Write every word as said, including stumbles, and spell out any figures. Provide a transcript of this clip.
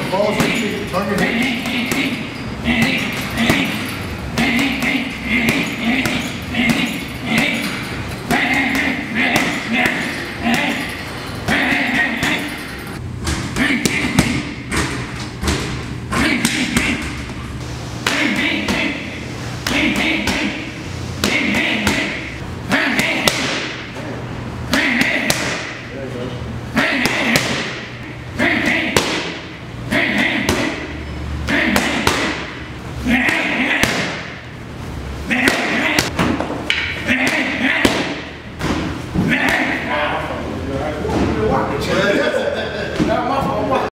the balls on your feet. Turn your hips. Yeah.